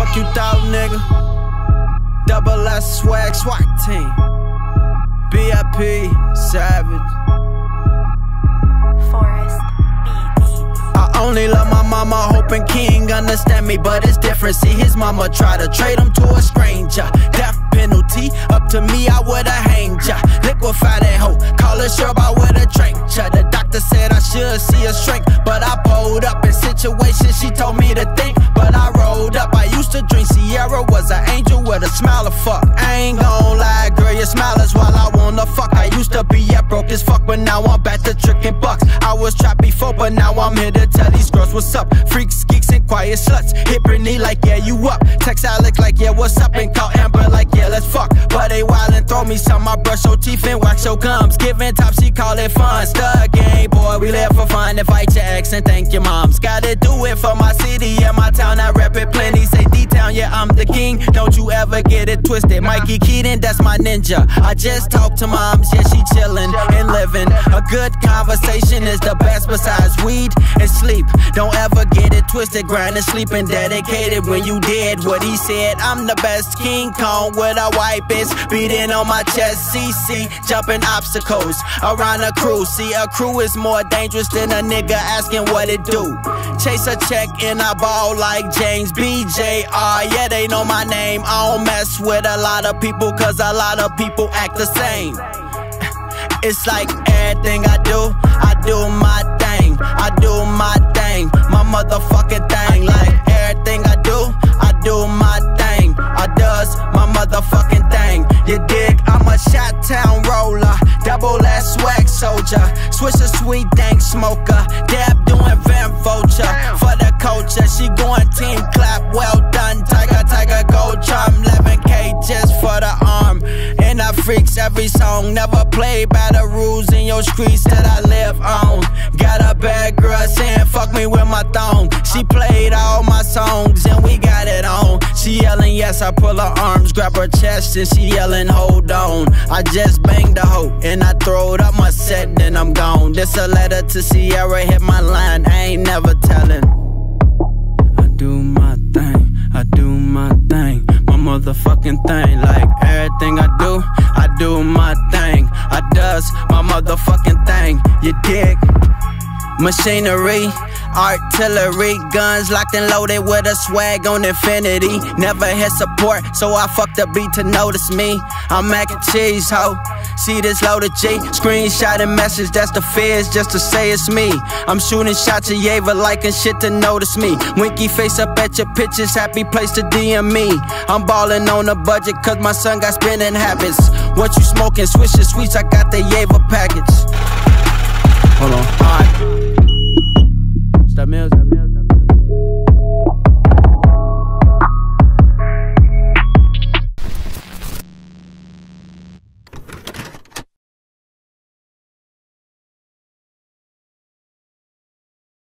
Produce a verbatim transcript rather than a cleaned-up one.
fuck you thought, nigga? Double S swag SWAT team. B I P Savage. Forest Beats. I only love my mama, hoping King understand me, but it's different. See, his mama try to trade him to a stranger. Death penalty, up to me, I would've hanged ya. Liquefy that hoe, call her sure I would've drank ya. The doctor said I should see a shrink, but I pulled up in situations she told me to think. But I rolled up, I used to drink Sierra, was an angel with a smile of fuck. I ain't gon' lie, girl, your smile is while I wanna fuck. I used to be yeah, broke as fuck, but now I'm back to tricking bucks. I was trapped before, but now I'm here to tell these girls what's up. Freaks, geeks, and quiet sluts. Hit Britney like, yeah, you up. Text Alec like, yeah, what's up? And call Amber like, yeah, let's fuck. But they wild and throw me some. I brush your teeth and wax your gums. Giving top, she call it fun. Stud game, boy, we live for fun. Invite your ex and thank your moms. Gotta do it for my city and my town. I rep it plenty. Say D-Town, yeah, I'm the king. Don't you ever get it twisted. Mikey Keaton, that's my ninja. I just talk to moms, yeah, she chillin' and living. A good conversation is the best besides weed and sleep. Don't ever get it twisted. Grinding, sleeping, dedicated when you did what he said. I'm the best King Kong with a white bitch beating on my chest. C C, jumping obstacles around a crew. See, a crew is more dangerous than a nigga asking what it do. Chase a check and I ball like James B J R. Yeah, they know my name. I don't mess with a lot of people, cause a lot of people act the same. It's like everything I do, I do my thing. I do my thing, my motherfucking thing. Like everything I do, I do my thing. I does my motherfucking thing. You dig? I'm a Shot-Town roller, double S swag soldier. Switch a sweet dank smoker. Dab doing Van Vulture. For the culture, she going team clap. Well done, Tiger, Tiger, gold charm. eleven K just for the arm. And I freaks every song. Never play by the rules in your streets that I live on. Got a bad girl saying fuck me with my thong. She played all my songs and we got it on. She yelling yes, I pull her arms, grab her chest and she yelling hold on. I just banged the hoe and I throwed up my set, then I'm gone. This a letter to Sierra, hit my line, I ain't never telling. I do my thing, I do my thing, my motherfucking thing. Like everything I do, I do my thing. I does my motherfucking thing, you dig? Machinery, artillery, guns locked and loaded with a swag on infinity. Never hit support, so I fuck the beat to notice me. I'm mac and cheese, ho. See this loaded G, screenshot and message, that's the fizz, just to say it's me. I'm shooting shots at Yava, liking shit to notice me. Winky face up at your pictures, happy place to D M me. I'm ballin' on a budget, cause my son got spending habits. What you smoking, Swish your sweets, I got the Yava package. Hold on, alright. Stop mills, stop mills.